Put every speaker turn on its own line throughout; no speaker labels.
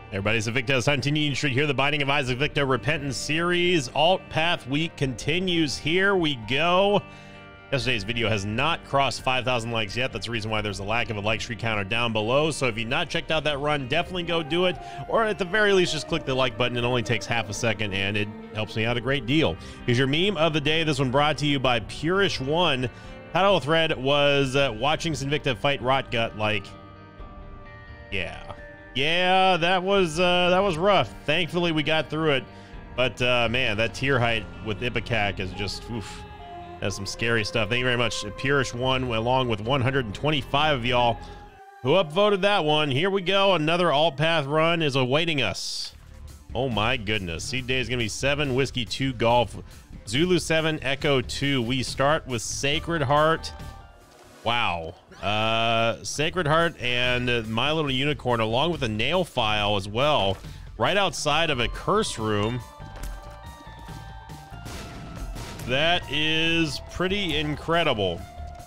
Everybody's a Victor Santini. You should hear the Binding of Isaac Victor Repentance series. Alt Path Week continues. Here we go. Yesterday's video has not crossed 5,000 likes yet. That's the reason why there's a lack of a like streak counter down below. So if you've not checked out that run, definitely go do it. Or at the very least, just click the like button. It only takes half a second, and it helps me out a great deal. Here's your meme of the day. This one brought to you by Purish1. Title thread was watching Sinvicta fight Rotgut like, yeah, that was rough. Thankfully, we got through it. But man, that tier height with Ipecac is just, oof. That's some scary stuff. Thank you very much, Purish1, along with 125 of y'all who upvoted that one. Here we go. Another alt path run is awaiting us. Oh my goodness. Seed day is going to be 7, Whiskey 2, Golf, Zulu 7, Echo 2. We start with Sacred Heart. Wow. Sacred Heart and My Little Unicorn, along with a nail file as well, right outside of a curse room. That is pretty incredible.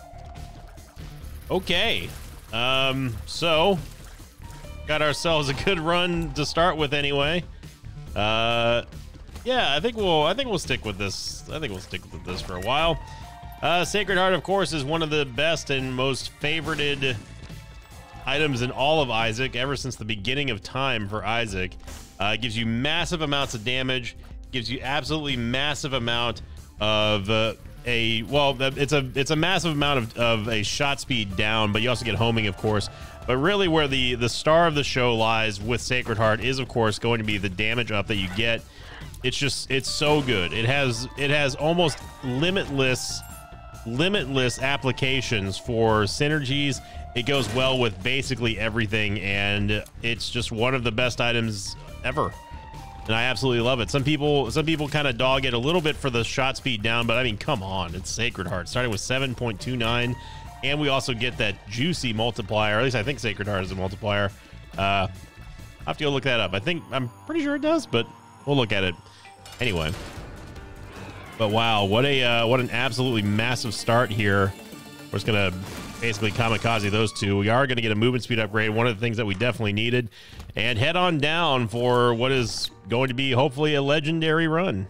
Okay. So got ourselves a good run to start with anyway. Yeah, I think we'll stick with this. I think we'll stick with this for a while. Sacred Heart, of course, is one of the best and most favorited items in all of Isaac ever since the beginning of time for Isaac. It gives you massive amounts of damage, gives you absolutely massive amount of it's a massive amount of a shot speed down, but you also get homing, of course. But really where the star of the show lies with Sacred Heart is, of course, going to be the damage up that you get. It's so good. It has almost limitless applications for synergies. It goes well with basically everything, and it's just one of the best items ever. And I absolutely love it. Some people kind of dog it a little bit for the shot speed down, but I mean, come on, it's Sacred Heart. Starting with 7.29, and we also get that juicy multiplier. At least I think Sacred Heart is a multiplier. I'll have to go look that up. I'm pretty sure it does, but we'll look at it anyway. But wow, what an absolutely massive start here. We're just gonna basically kamikaze those two. We are gonna get a movement speed upgrade, one of the things that we definitely needed, and head on down for what is going to be hopefully a legendary run.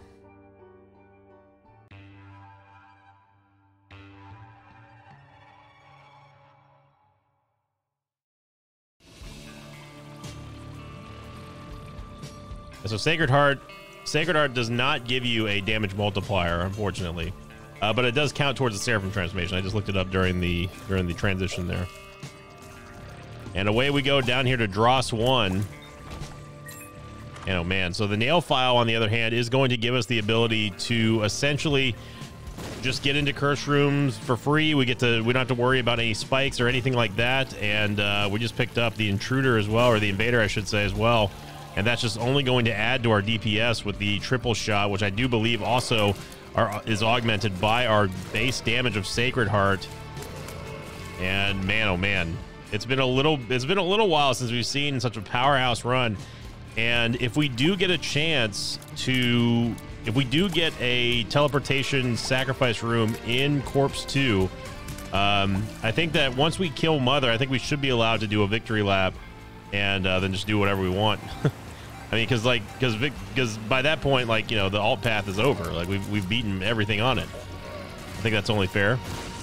So Sacred Heart does not give you a damage multiplier, unfortunately, but it does count towards the Seraphim transformation. I just looked it up during the transition there. And away we go down here to Dross 1. And oh man, so the nail file, on the other hand, is going to give us the ability to essentially just get into curse rooms for free. We don't have to worry about any spikes or anything like that. And we just picked up the intruder as well, or the invader, I should say, as well. And that's just only going to add to our DPS with the triple shot, which I do believe also is augmented by our base damage of Sacred Heart. And man, oh man, it's been a little while since we've seen such a powerhouse run. And if we do get a chance to, if we do get a teleportation sacrifice room in Corpse 2, I think that once we kill Mother, I think we should be allowed to do a victory lap and then just do whatever we want. I mean, because by that point, like, you know, the alt path is over. Like we've beaten everything on it. I think that's only fair.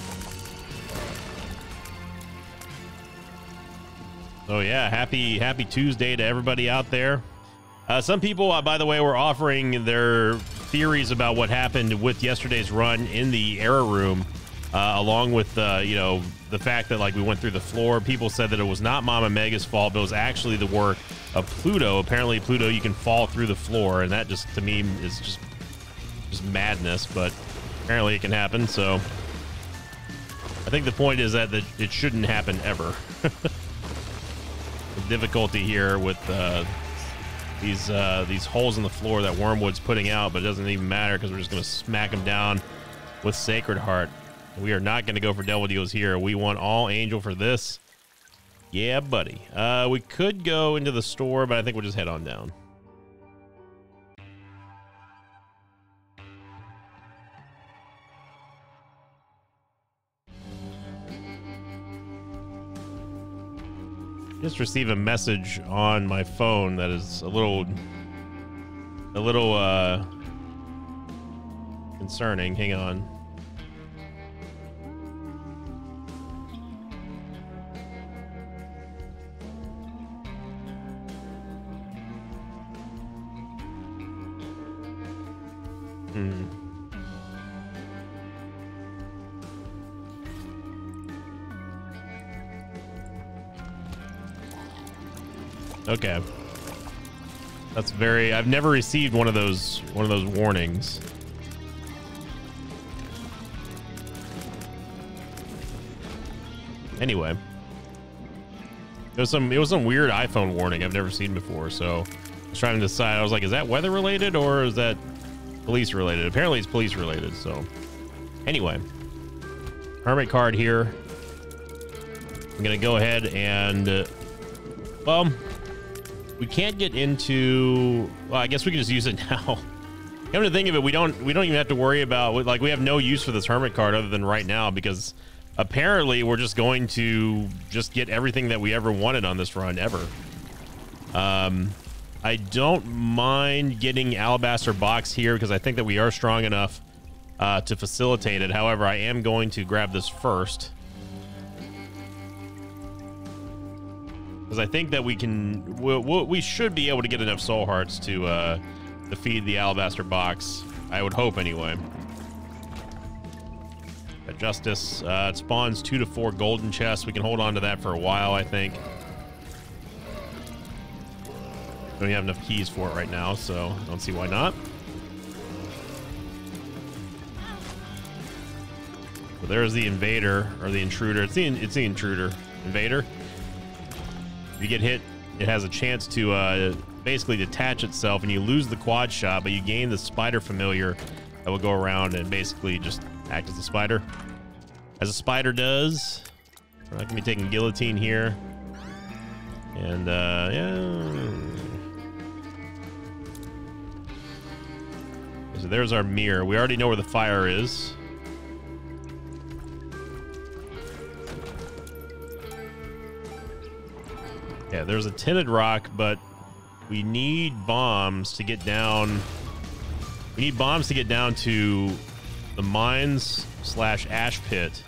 So yeah, happy Tuesday to everybody out there. Some people, by the way, were offering their theories about what happened with yesterday's run in the error room, along with you know, the fact that like we went through the floor. People said that it was not Mama Mega's fault, but it was actually the work of Pluto. Apparently, Pluto, you can fall through the floor, and that just to me is just madness. But apparently, it can happen. So I think the point is that it shouldn't happen ever. The difficulty here with these holes in the floor that Wormwood's putting out, but it doesn't even matter because we're just going to smack them down with Sacred Heart. We are not going to go for Devil Deals here. We want all Angel for this. Yeah, buddy. We could go into the store, but I think we'll just head on down. Just received a message on my phone that is a little concerning. Hang on. Okay. That's very, I've never received one of those warnings. Anyway. It was some weird iPhone warning I've never seen before, so I was trying to decide. I was like, is that weather related or is that police related? Apparently it's police related, so anyway. Hermit card here. I'm gonna go ahead and well, we can't get into, well, I guess we can just use it now. Come to think of it, we don't even have to worry about, like, we have no use for this hermit card other than right now, because apparently we're just going to just get everything that we ever wanted on this run ever. I don't mind getting Alabaster Box here because I think that we are strong enough to facilitate it. However, I am going to grab this first, because I think that we should be able to get enough soul hearts to feed the Alabaster Box. I would hope anyway. Got Justice. It spawns 2 to 4 golden chests. We can hold on to that for a while, I think. Don't have enough keys for it right now, so I don't see why not. So there's the invader, or the intruder. It's the intruder. Invader. If you get hit, it has a chance to basically detach itself, and you lose the quad shot, but you gain the spider familiar that will go around and basically just act as a spider. As a spider does. We're not going to be taking guillotine here. And, yeah. So there's our mirror. We already know where the fire is. Yeah, there's a tinted rock, but we need bombs to get down. We need bombs to get down to the mines / ash pit.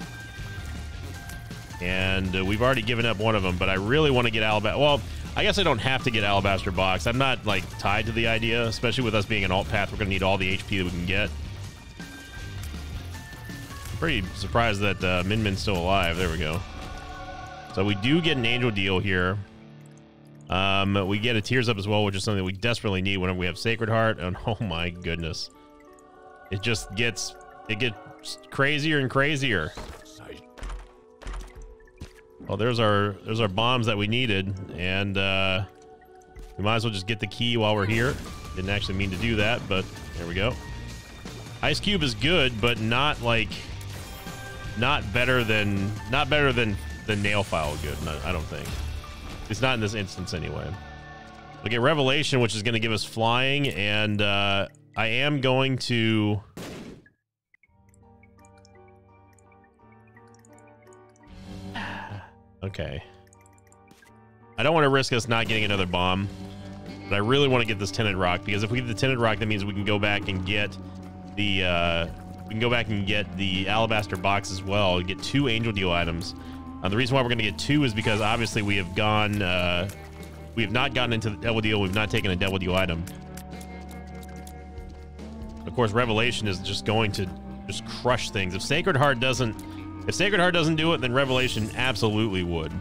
And we've already given up one of them, but I really want to get Alabaster. Well, I guess I don't have to get Alabaster Box. I'm not like tied to the idea, especially with us being an alt path. We're going to need all the HP that we can get. I'm pretty surprised that Min Min's still alive. There we go. So we do get an angel deal here. We get a Tears Up as well, which is something we desperately need whenever we have Sacred Heart. And oh my goodness, it gets crazier and crazier. Well, there's our bombs that we needed, and we might as well just get the key while we're here. Didn't actually mean to do that, but there we go. Ice Cube is good, but not better than Nail File good. I don't think. It's not in this instance anyway. We get Revelation, which is going to give us flying, and I am going to. Okay. I don't want to risk us not getting another bomb, but I really want to get this tinted rock, because if we get the tinted rock, that means we can go back and get the Alabaster Box as well and get 2 angel deal items. The reason why we're going to get 2 is because obviously we have not gotten into the devil deal. We've not taken a devil deal item. Of course, Revelation is just going to just crush things. If Sacred Heart doesn't do it, then Revelation absolutely would.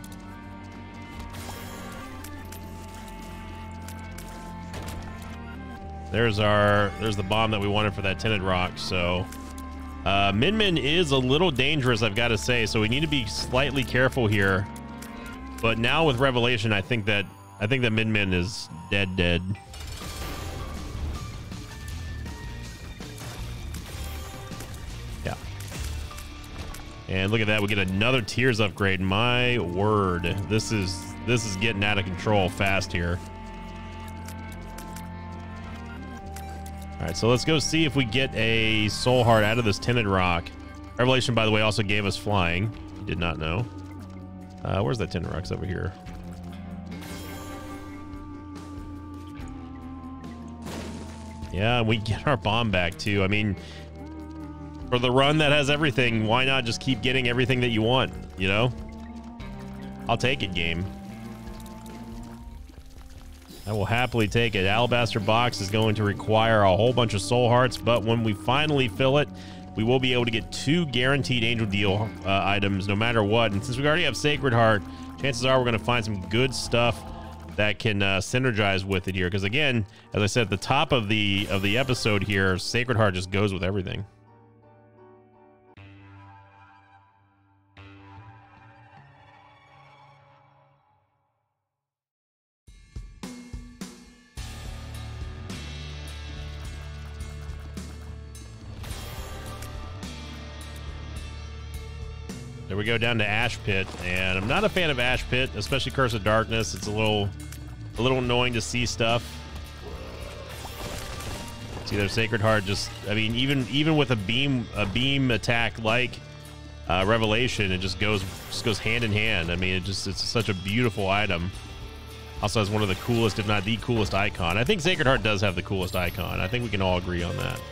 There's the bomb that we wanted for that tinted rock. So Min Min is a little dangerous, I've got to say, so we need to be slightly careful here. But now with Revelation, I think that Min Min is dead. Yeah. And look at that, we get another Tears upgrade. My word, this is getting out of control fast here. All right, so let's go see if we get a soul heart out of this tinted rock. Revelation, by the way, also gave us flying. You did not know. Where's that tinted rock? It's over here. Yeah, we get our bomb back too. I mean, for the run that has everything, why not just keep getting everything that you want, you know? I'll take it, game. I will happily take it. Alabaster Box is going to require a whole bunch of soul hearts, but when we finally fill it, we will be able to get 2 guaranteed Angel Deal items no matter what. And since we already have Sacred Heart, chances are we're going to find some good stuff that can synergize with it here. Because again, as I said at the top of the episode here, Sacred Heart just goes with everything. There we go, down to Ash Pit, and I'm not a fan of Ash Pit, especially Curse of Darkness. It's a little annoying to see stuff. See, their Sacred Heart just, I mean, even with a beam attack like Revelation, it just goes hand in hand. I mean, it's such a beautiful item. Also has one of the coolest, if not the coolest icon. I think Sacred Heart does have the coolest icon. I think we can all agree on that.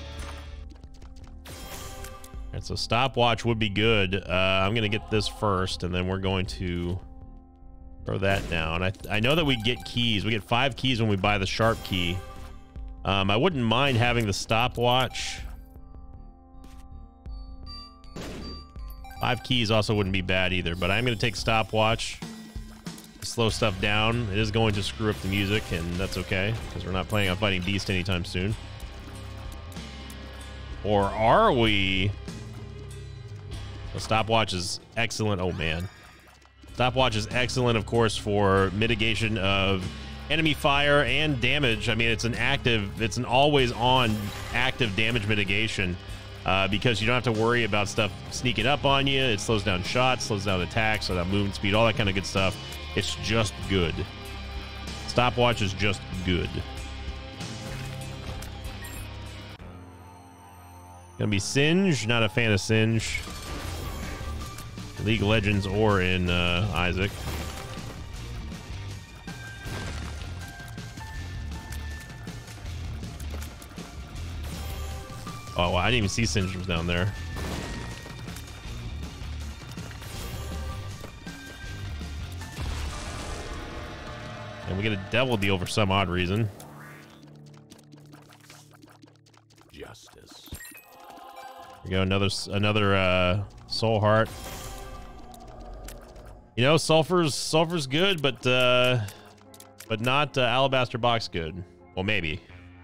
And so stopwatch would be good. I'm going to get this first, and then we're going to throw that down. I know that we get keys. We get 5 keys when we buy the sharp key. I wouldn't mind having the stopwatch. 5 keys also wouldn't be bad either, but I'm going to take stopwatch. Slow stuff down. It is going to screw up the music, and that's okay, because we're not planning on fighting Beast anytime soon. Or are we? The stopwatch is excellent. Oh man, stopwatch is excellent, of course, for mitigation of enemy fire and damage. I mean, it's an always on active damage mitigation, because you don't have to worry about stuff sneaking up on you. It slows down shots, slows down attacks, slows down movement speed, all that kind of good stuff. It's just good. Stopwatch is just good. Gonna be Singe. Not a fan of Singe. League of Legends or in Isaac. Oh, wow, I didn't even see Singe was down there. And we get a Devil Deal for some odd reason. Justice. There we go, another Soul Heart. You know, sulfur's good, but not Alabaster Box good. Well, maybe.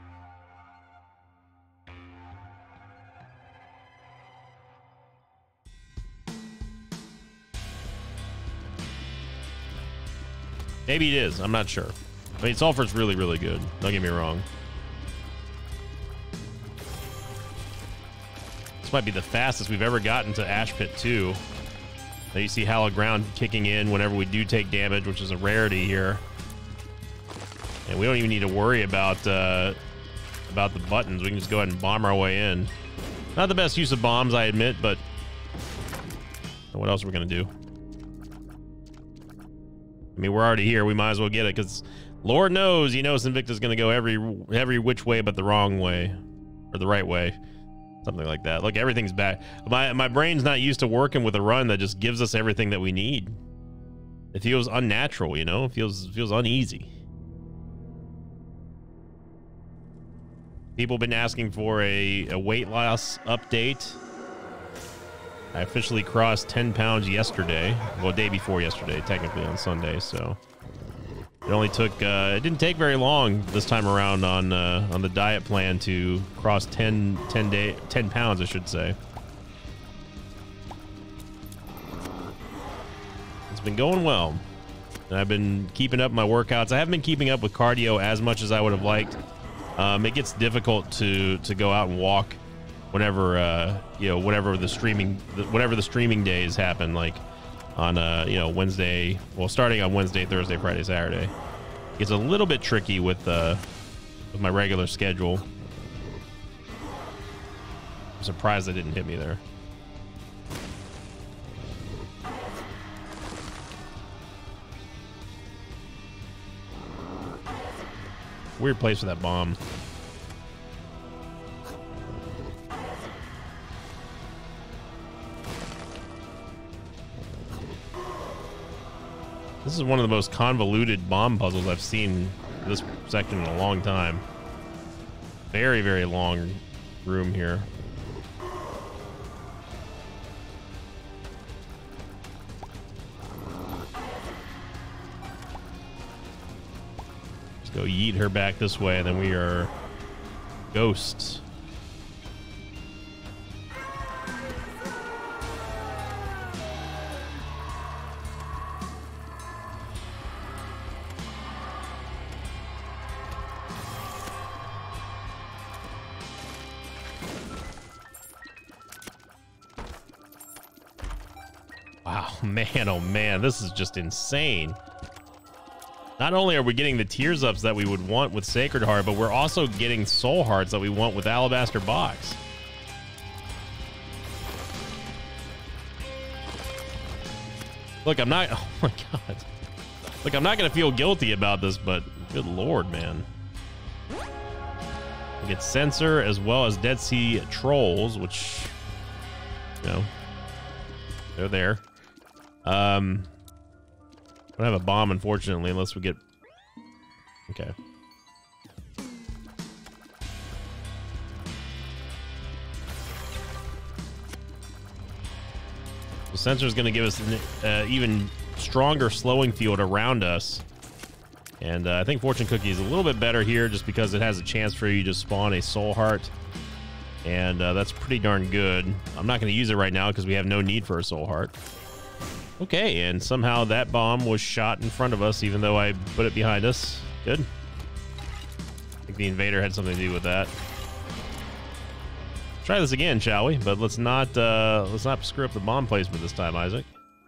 Maybe it is. I'm not sure. I mean, sulfur's really, really good. Don't get me wrong. This might be the fastest we've ever gotten to Ash Pit 2. Now you see Hallowed Ground kicking in whenever we do take damage, which is a rarity here. And we don't even need to worry about the buttons. We can just go ahead and bomb our way in. Not the best use of bombs, I admit, but what else are we going to do? I mean, we're already here. We might as well get it, because Lord knows, Sinvicta's going to go every which way but the wrong way. Or the right way. Something like that. Look, everything's back. My brain's not used to working with a run that just gives us everything that we need. It feels unnatural, It feels uneasy. People have been asking for a weight loss update. I officially crossed 10 pounds yesterday. Well, day before yesterday, technically on Sunday. So it only took, it didn't take very long this time around on the diet plan to cross 10 pounds, I should say. It's been going well. And I've been keeping up my workouts. I haven't been keeping up with cardio as much as I would have liked. It gets difficult to go out and walk whenever whatever the streaming days happen, like on Wednesday, well, starting on Wednesday, Thursday, Friday, Saturday. It's a little bit tricky with my regular schedule. I'm surprised they didn't hit me there. Weird place for that bomb. This is one of the most convoluted bomb puzzles I've seen this section in a long time. Very, very long room here. Let's go yeet her back this way, and then we are ghosts. Wow, man, oh man, this is just insane. Not only are we getting the tears ups that we would want with Sacred Heart, but we're also getting soul hearts that we want with Alabaster Box. Look, I'm not, oh my god. Look, I'm not going to feel guilty about this, but good lord, man. We get Censor as well as Dead Sea Trolls, which, you know, they're there. I don't have a bomb, unfortunately, unless we get... Okay. The Censor is going to give us an even stronger slowing field around us. And I think Fortune Cookie is a little bit better here just because it has a chance for you to spawn a Soul Heart. And that's pretty darn good. I'm not going to use it right now because we have no need for a Soul Heart. Okay, and somehow that bomb was shot in front of us, even though I put it behind us. Good. I think the invader had something to do with that. Try this again, shall we? But let's not screw up the bomb placement this time, Isaac.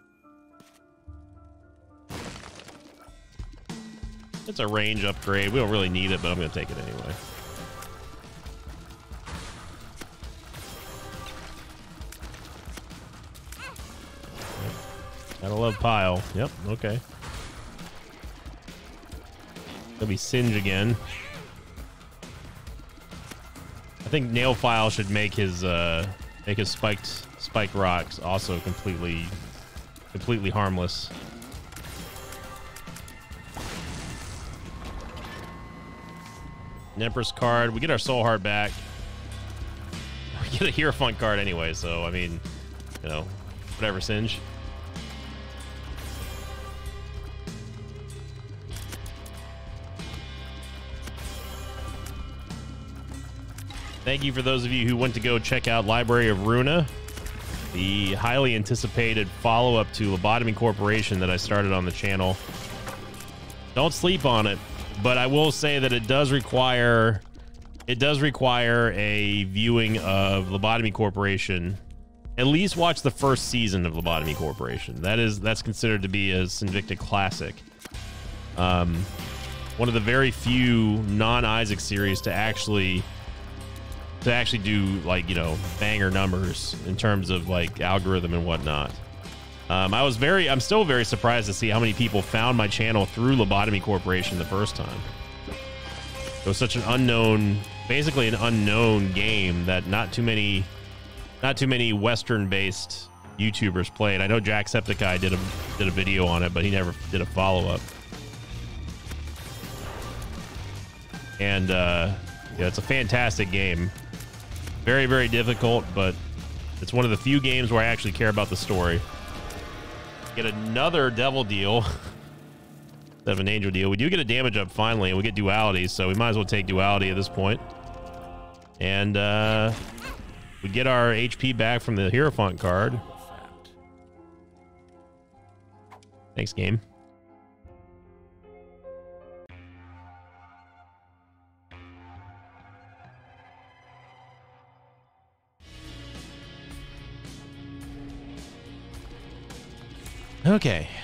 It's a range upgrade. We don't really need it, but I'm going to take it anyway. Gotta love Pile. Yep, okay. Gonna be Singe again. I think Nailfile should make his spiked rocks also completely harmless. An Empress card. We get our Soul Heart back. We get a Hierophant card anyway, so I mean, you know, whatever, Singe. Thank you for those of you who went to go check out Library of Runa, the highly anticipated follow-up to Lobotomy Corporation that I started on the channel. Don't sleep on it, but I will say that it does require a viewing of Lobotomy Corporation. At least watch the first season of Lobotomy Corporation. That's considered to be a Sinvicta classic. One of the very few non-Isaac series to actually do, like, you know, banger numbers in terms of like algorithm and whatnot. I'm still very surprised to see how many people found my channel through Lobotomy Corporation the first time. It was such an unknown, basically an unknown game that not too many Western-based YouTubers played. I know Jacksepticeye did a video on it, but he never did a follow-up. And yeah, it's a fantastic game. Very, very difficult, but it's one of the few games where I actually care about the story. Get another devil deal instead of an angel deal. We do get a damage up finally, and we get duality, so we might as well take duality at this point. And we get our HP back from the Hierophant card. Thanks, game. Okay.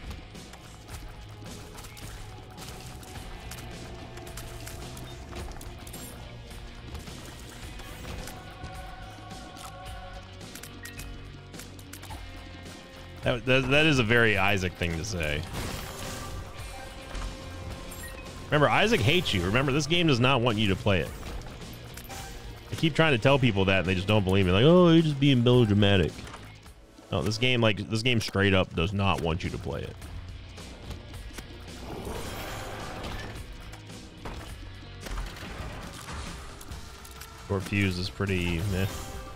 That is a very Isaac thing to say. Remember, Isaac hates you. Remember, this game does not want you to play it. I keep trying to tell people that, and they just don't believe me. Like, oh, you're just being melodramatic. No, this game straight up does not want you to play it. Short fuse is pretty meh.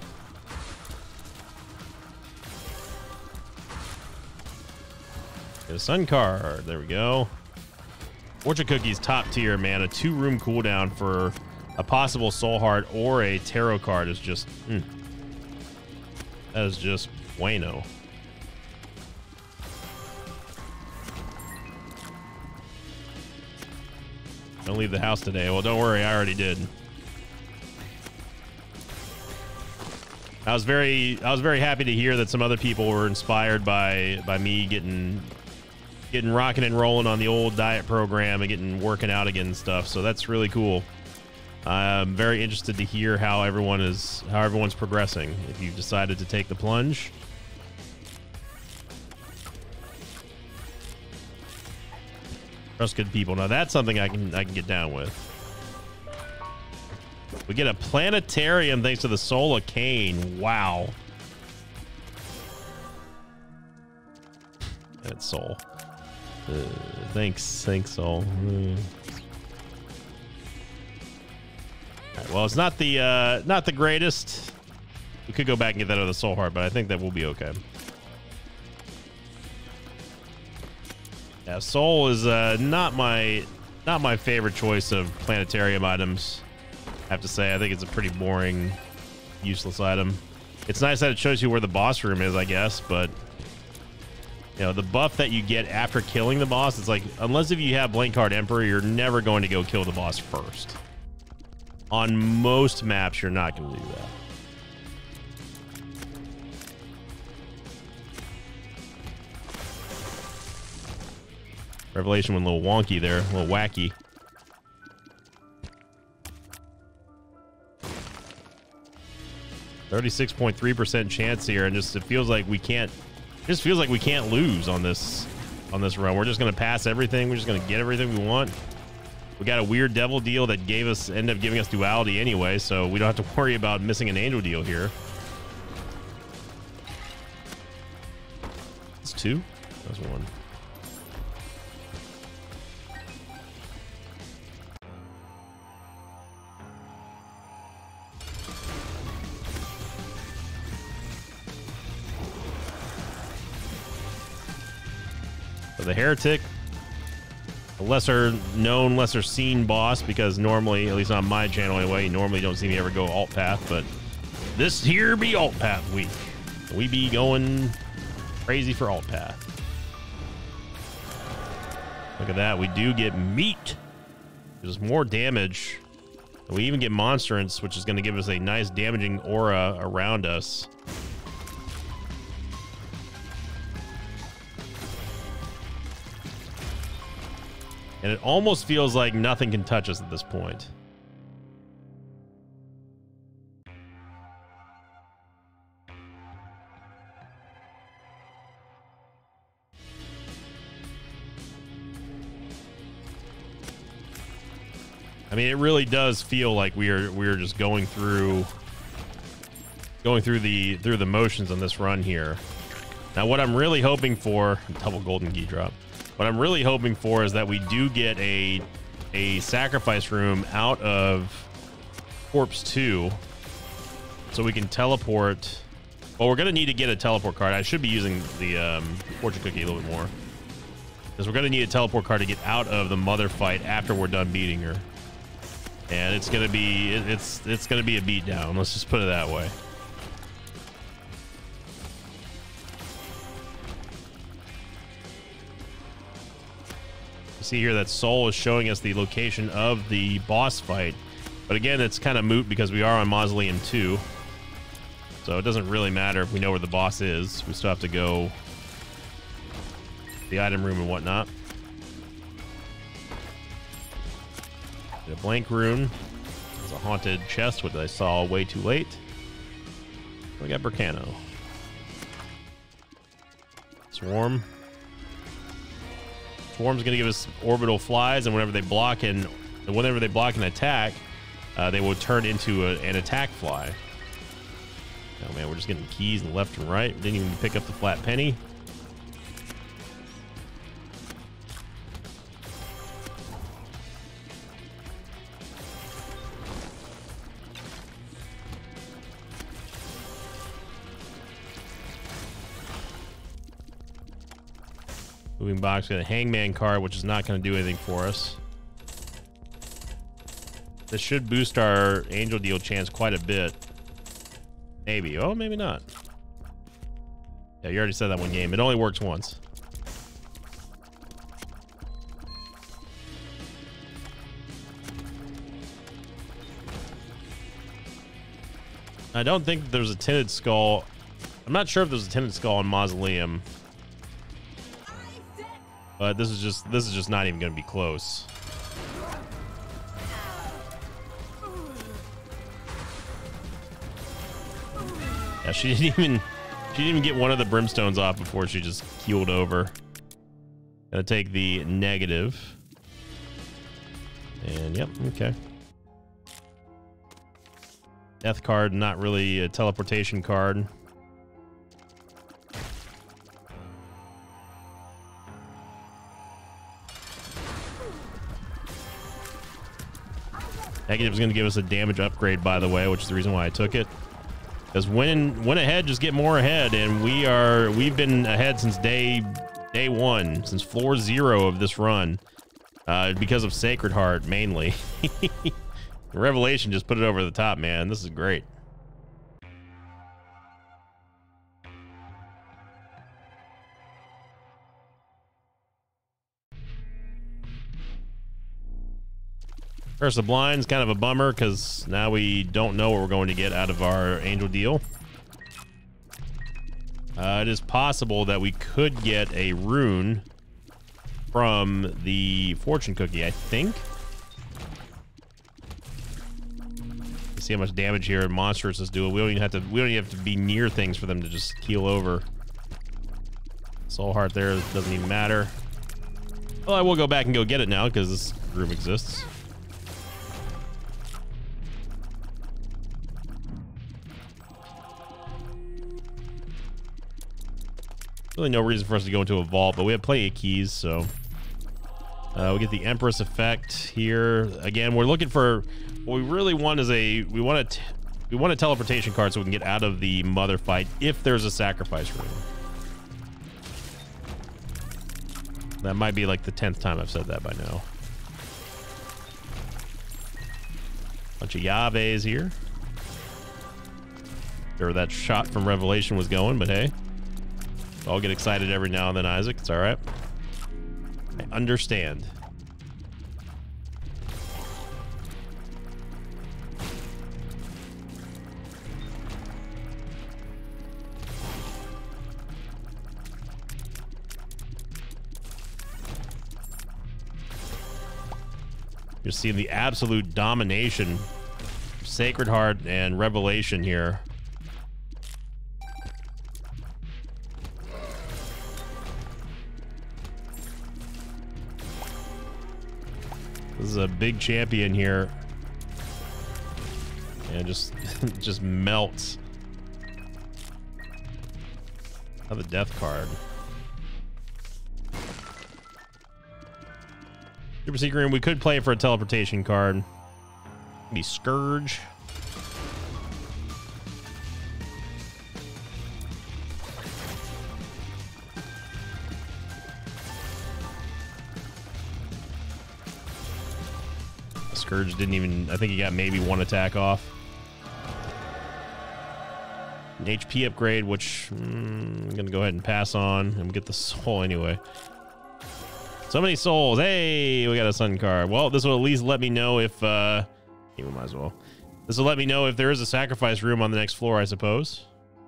Get a sun card. There we go. Fortune Cookie's top tier, man. A 2-room cooldown for a possible soul heart or a tarot card is just that is just bueno. Don't leave the house today. Well, don't worry, I already did. I was very happy to hear that some other people were inspired by me getting rocking and rolling on the old diet program and getting working out again and stuff. So that's really cool. I'm very interested to hear how everyone's progressing. If you've decided to take the plunge. Trust good people. Now that's something I can get down with. We get a planetarium thanks to the Soul of Cain. Wow. That's Soul. Thanks, Soul. All right, well, it's not the greatest. We could go back and get that other Soul Heart, but I think that will be okay. Yeah, Soul is not my favorite choice of planetarium items. I have to say, I think it's a pretty boring, useless item. It's nice that it shows you where the boss room is, I guess, but you know, the buff that you get after killing the boss, it's like, unless if you have Blank Card Emperor, you're never going to go kill the boss first. On most maps, you're not going to do that. Revelation went a little wonky there, a little wacky. .36% chance here, and just it feels like we can't. Just feels like we can't lose on this run. We're just gonna pass everything. We're just gonna get everything we want. We got a weird devil deal that ended up giving us duality anyway, so we don't have to worry about missing an angel deal here. It's 2. That's 1. The Heretic, a lesser known, lesser seen boss, because normally, at least on my channel anyway, you normally don't see me ever go alt path, but this here be alt path week. We be going crazy for alt path. Look at that. We do get meat. There's more damage. We even get monstrance, which is going to give us a nice damaging aura around us. And it almost feels like nothing can touch us at this point. I mean, it really does feel like we're just going through the motions on this run here. Now, what I'm really hoping for, double golden key drop. What I'm really hoping for is that we do get a sacrifice room out of Corpse 2 so we can teleport. Well, we're going to need to get a teleport card. I should be using the fortune cookie a little bit more, because we're going to need a teleport card to get out of the mother fight after we're done beating her. And it's going to be it's going to be a beatdown. Let's just put it that way. See here that Soul is showing us the location of the boss fight, but again, it's kind of moot because we are on Mausoleum 2, so it doesn't really matter if we know where the boss is. We still have to go the item room and whatnot. Get a blank rune. There's a haunted chest, which I saw way too late. We got Berkano. Swarm. Swarm's going to give us orbital flies, and whenever they block an attack, they will turn into an attack fly. Oh man, we're just getting keys left and right. Didn't even pick up the flat penny. Moving box, got a hangman card, which is not going to do anything for us. This should boost our angel deal chance quite a bit. Maybe. Oh, maybe not. Yeah, you already said that one game. It only works once. I don't think there's a tinted skull. I'm not sure if there's a tinted skull in Mausoleum. But this is just not even going to be close. Yeah, she didn't even get one of the brimstones off before she just keeled over. Gonna take the negative. And yep, okay. Death card, not really a teleportation card. Negative is going to give us a damage upgrade, by the way, which is the reason why I took it. Because win ahead, just get more ahead, and we've been ahead since day one, since floor 0 of this run, because of Sacred Heart mainly. Revelation just put it over the top, man. This is great. Curse of Blind's kind of a bummer because now we don't know what we're going to get out of our angel deal. It is possible that we could get a rune from the fortune cookie, I think. Let's see how much damage here monsters is doing. We don't even have to be near things for them to just keel over. Soul heart there doesn't even matter. Well, I will go back and go get it now because this room exists. Really no reason for us to go into a vault, but we have plenty of keys, so we get the Empress effect here. Again, we're looking for what we really want is we want a teleportation card so we can get out of the mother fight if there's a sacrifice room. That might be like the 10th time I've said that by now. Bunch of Yaves here. Sure, that shot from Revelation was going, but hey. I'll get excited every now and then, Isaac. It's all right. I understand. You're seeing the absolute domination of Sacred Heart and Revelation here. This is a big champion here. And just melts. Another death card. Super Secret Room, we could play for a teleportation card. Maybe Scourge. Scourge didn't even, I think he got maybe one attack off. An HP upgrade, which I'm gonna go ahead and pass on and get the soul anyway. So many souls. Hey, we got a sun card. Well, this will at least let me know if we might as well. This will let me know if there is a sacrifice room on the next floor, I suppose.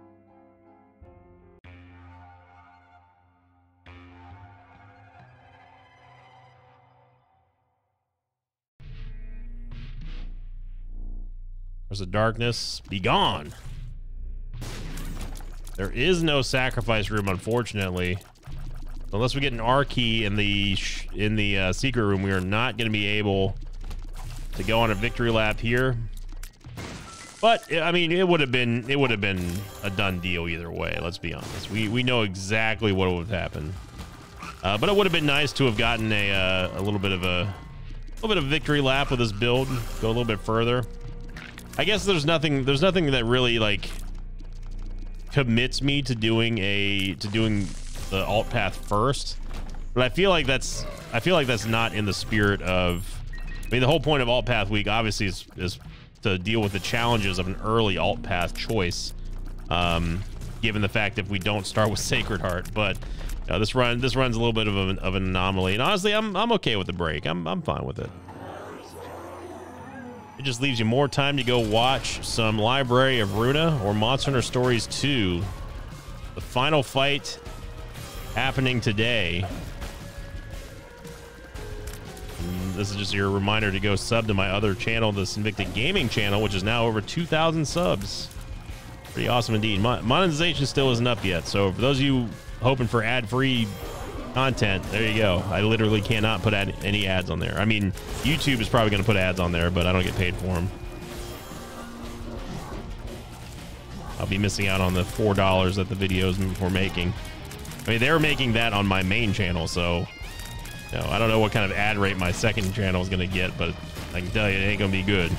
There's a darkness. Be gone. There is no sacrifice room, unfortunately. Unless we get an R key in the secret room, we are not going to be able to go on a victory lap here. But I mean, it would have been a done deal either way. Let's be honest. We know exactly what would have happened. But it would have been nice to have gotten a little bit of victory lap with this build. Go a little bit further. I guess there's nothing that really like commits me to doing the alt path first. But I feel like that's not in the spirit of. I mean, the whole point of alt path week obviously is to deal with the challenges of an early alt path choice. Given the fact that we don't start with Sacred Heart, but this run's a little bit of an anomaly, and honestly, I'm okay with the break. I'm fine with it. It just leaves you more time to go watch some Library of Runa or Monster Hunter Stories 2. The final fight happening today. And this is just your reminder to go sub to my other channel, the Sinvicta Gaming channel, which is now over 2,000 subs. Pretty awesome indeed. Monetization still isn't up yet, so for those of you hoping for ad-free content, there you go. I literally cannot put any ads on there. I mean, YouTube is probably going to put ads on there, but I don't get paid for them. I'll be missing out on the $4 that the videos were making. I mean, they were making that on my main channel, so I don't know what kind of ad rate my second channel is going to get, but I can tell you it ain't going to be good.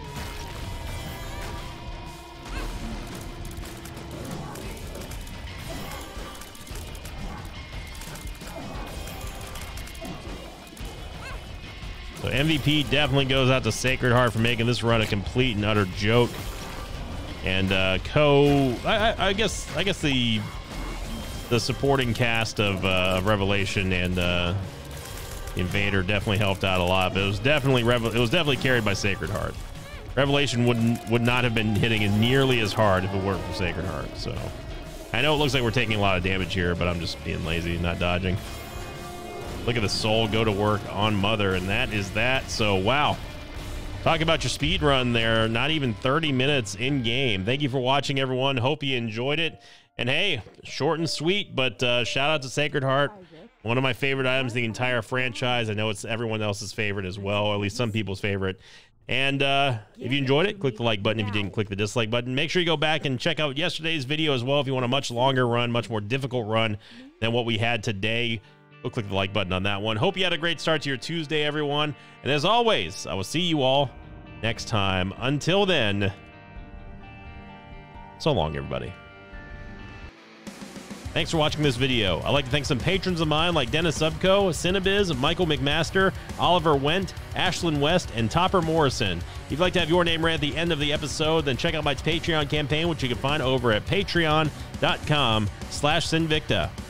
So MVP definitely goes out to Sacred Heart for making this run a complete and utter joke. And I guess the supporting cast of Revelation and Invader definitely helped out a lot, but it was definitely carried by Sacred Heart. Revelation would not have been hitting it nearly as hard if it weren't for Sacred Heart. So I know it looks like we're taking a lot of damage here, but I'm just being lazy, not dodging. Look at the soul go to work on Mother, and that is that. So wow, talk about your speed run there. Not even 30 minutes in game. Thank you for watching, everyone. Hope you enjoyed it. And hey, short and sweet, but shout out to Sacred Heart. One of my favorite items in the entire franchise. I know it's everyone else's favorite as well, or at least some people's favorite. And if you enjoyed it, click the like button. If you didn't, click the dislike button. Make sure you go back and check out yesterday's video as well if you want a much longer run, much more difficult run than what we had today. Go click the like button on that one. Hope you had a great start to your Tuesday, everyone. And as always, I will see you all next time. Until then, so long, everybody. Thanks for watching this video. I'd like to thank some patrons of mine like Dennis Subco, Cinebiz, Michael McMaster, Oliver Wendt, Ashlyn West, and Topper Morrison. If you'd like to have your name read at the end of the episode, then check out my Patreon campaign, which you can find over at patreon.com/Sinvicta.